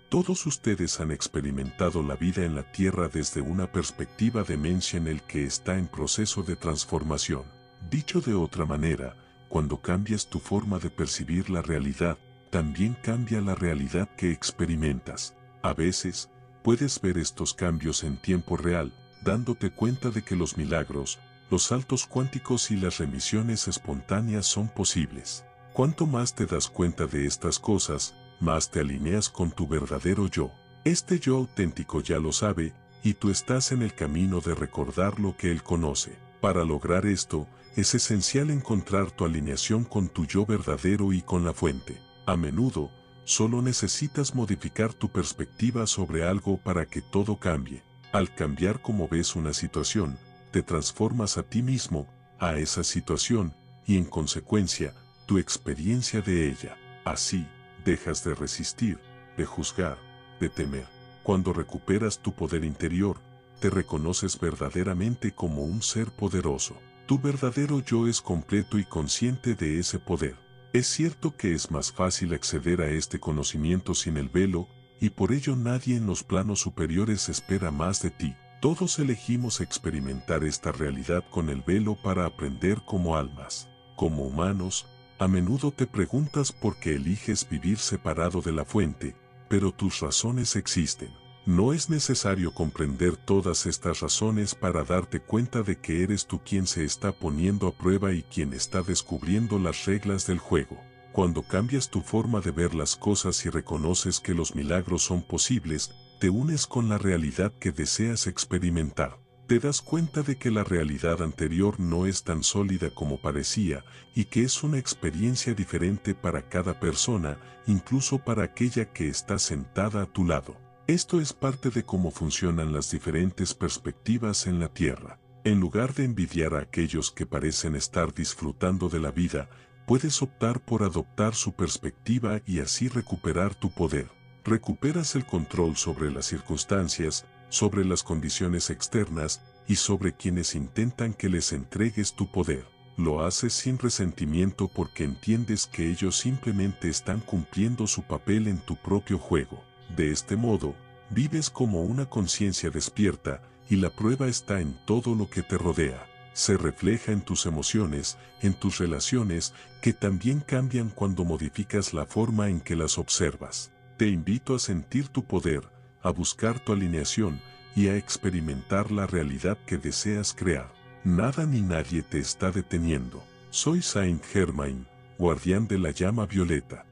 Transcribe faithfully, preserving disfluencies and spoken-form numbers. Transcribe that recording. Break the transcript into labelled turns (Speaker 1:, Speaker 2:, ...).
Speaker 1: Todos ustedes han experimentado la vida en la Tierra desde una perspectiva de mente en el que está en proceso de transformación. Dicho de otra manera, cuando cambias tu forma de percibir la realidad, también cambia la realidad que experimentas. A veces, puedes ver estos cambios en tiempo real, dándote cuenta de que los milagros, los saltos cuánticos y las remisiones espontáneas son posibles. Cuanto más te das cuenta de estas cosas, más te alineas con tu verdadero yo. Este yo auténtico ya lo sabe, y tú estás en el camino de recordar lo que él conoce. Para lograr esto, es esencial encontrar tu alineación con tu yo verdadero y con la fuente. A menudo, solo necesitas modificar tu perspectiva sobre algo para que todo cambie. Al cambiar cómo ves una situación, te transformas a ti mismo, a esa situación, y en consecuencia, tu experiencia de ella. Así, dejas de resistir, de juzgar, de temer. Cuando recuperas tu poder interior, te reconoces verdaderamente como un ser poderoso. Tu verdadero yo es completo y consciente de ese poder. Es cierto que es más fácil acceder a este conocimiento sin el velo, y por ello nadie en los planos superiores espera más de ti. Todos elegimos experimentar esta realidad con el velo para aprender como almas. Como humanos, a menudo te preguntas por qué eliges vivir separado de la fuente, pero tus razones existen. No es necesario comprender todas estas razones para darte cuenta de que eres tú quien se está poniendo a prueba y quien está descubriendo las reglas del juego. Cuando cambias tu forma de ver las cosas y reconoces que los milagros son posibles, te unes con la realidad que deseas experimentar. Te das cuenta de que la realidad anterior no es tan sólida como parecía y que es una experiencia diferente para cada persona, incluso para aquella que está sentada a tu lado. Esto es parte de cómo funcionan las diferentes perspectivas en la Tierra. En lugar de envidiar a aquellos que parecen estar disfrutando de la vida, puedes optar por adoptar su perspectiva y así recuperar tu poder. Recuperas el control sobre las circunstancias, sobre las condiciones externas y sobre quienes intentan que les entregues tu poder. Lo haces sin resentimiento porque entiendes que ellos simplemente están cumpliendo su papel en tu propio juego. De este modo, vives como una conciencia despierta y la prueba está en todo lo que te rodea. Se refleja en tus emociones, en tus relaciones, que también cambian cuando modificas la forma en que las observas. Te invito a sentir tu poder, a buscar tu alineación y a experimentar la realidad que deseas crear. Nada ni nadie te está deteniendo. Soy Saint Germain, guardián de la llama violeta.